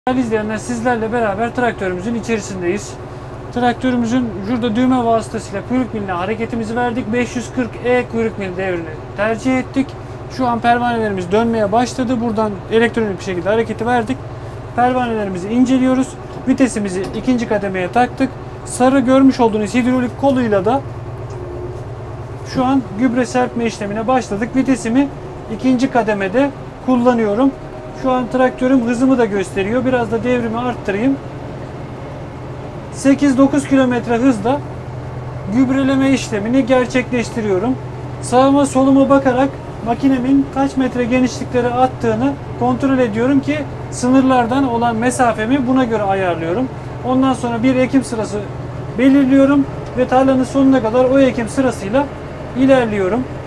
Değerli izleyenler, sizlerle beraber traktörümüzün içerisindeyiz. Traktörümüzün şurada düğme vasıtasıyla kuyruk miline hareketimizi verdik. 540E kuyruk mil devrini tercih ettik. Şu an pervanelerimiz dönmeye başladı. Buradan elektronik bir şekilde hareketi verdik. Pervanelerimizi inceliyoruz. Vitesimizi ikinci kademeye taktık. Sarı görmüş olduğunuz hidrolik koluyla da şu an gübre serpme işlemine başladık. Vitesimi ikinci kademede kullanıyorum. Şu an traktörüm hızımı da gösteriyor. Biraz da devrimi arttırayım. 8-9 km hızla gübreleme işlemini gerçekleştiriyorum. Sağıma soluma bakarak makinemin kaç metre genişliklere attığını kontrol ediyorum ki sınırlardan olan mesafemi buna göre ayarlıyorum. Ondan sonra bir ekim sırası belirliyorum ve tarlanın sonuna kadar o ekim sırasıyla ilerliyorum.